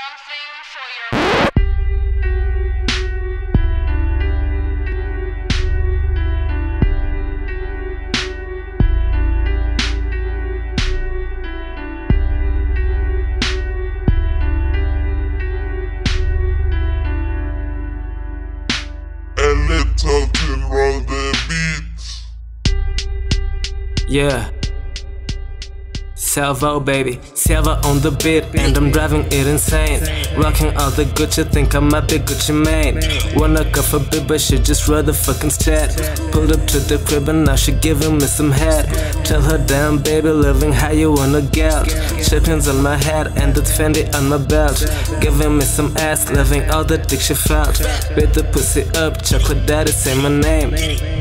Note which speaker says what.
Speaker 1: something for your
Speaker 2: and let Talltin roll the beats.
Speaker 3: Yeah. Salvo, baby, Salvo on the beat, and I'm driving it insane. Rocking all the Gucci, think I might be Gucci Mane. Wanna cuff a bit, but she just rather fucking chat. Pulled up to the crib and now she giving me some head. Tell her, damn baby, living how you wanna get. Chippings on my head and that Fendi on my belt. Giving me some ass, loving all the dick she felt. Beat the pussy up, chocolate daddy, say my name.